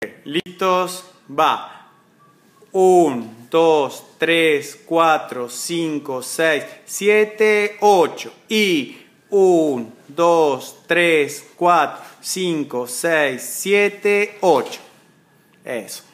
¿Listos? Va. 1, 2, 3, 4, 5, 6, 7, 8. Y 1, 2, 3, 4, 5, 6, 7, 8. Eso.